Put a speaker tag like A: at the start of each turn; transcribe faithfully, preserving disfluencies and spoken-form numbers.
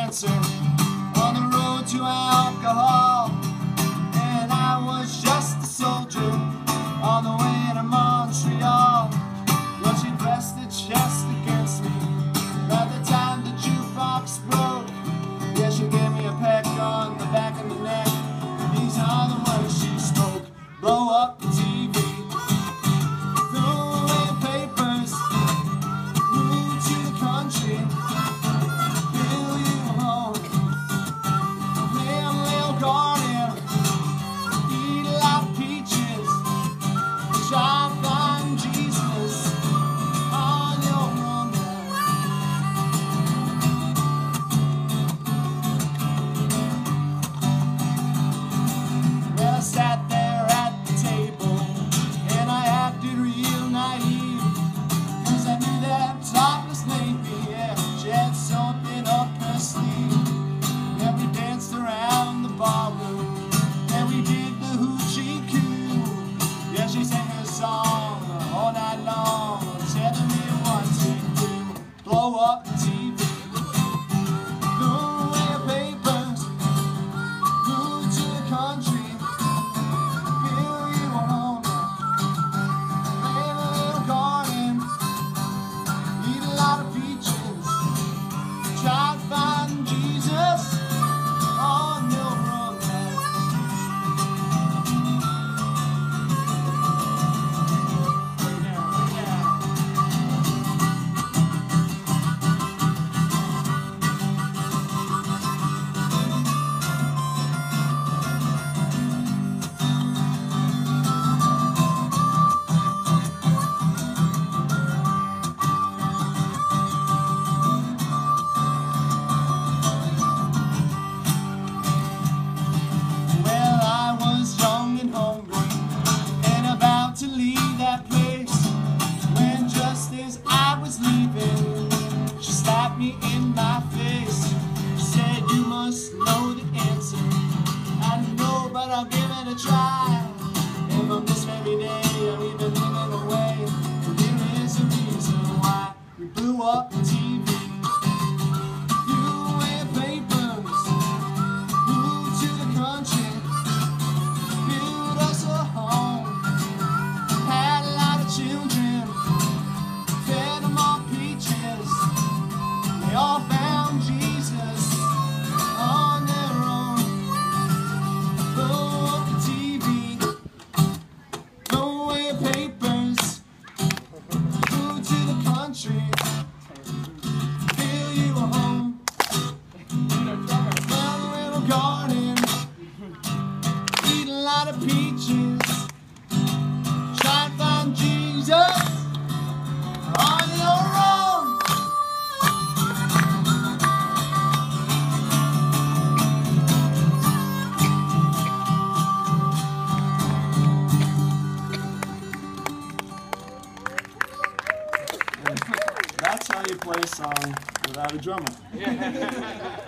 A: dancer on the road to alcohol, and I was just a soldier on the way to Montreal. Well, she pressed her chest against me by the time the jukebox broke. Yeah, she gave me a peck on the back of the neck. These are the words she spoke: blow up the T V, throw away the papers, move to the country, build you a home, play a little garden, eat a lot of peaches, try to find Jesus on your own now. Well, I sat there at the table and I acted real naive, 'cause I knew that topless lady, yeah, she had something up her sleeve. Yeah, we danced around the ballroom and we did the hoochie coo. Yeah, she sang her song all night long, telling me what to do: blow up the T V, throw away the papers, move to the country, build you a home, play a little garden, eat a lot of peaches, try to find Jesus on your own now. Way down, way down. Well, I was young and hungry and about to leave that place, when just as I was leaving, she slapped me in my face. She said, "You must know the answer." I know, but I'll give it a try. And from this very day, we've been living away. And there is a reason why we blew up the T V, threw away the papers, moved to the country, built us a home, had a lot of children, fed them all peaches. They all found Jesus on their own. Blow up the T V, throw away the papers, move to the country, build you a home, plant a little garden, eat a lot of peaches, try to find Jesus on your own. That's how you play a song without a drummer.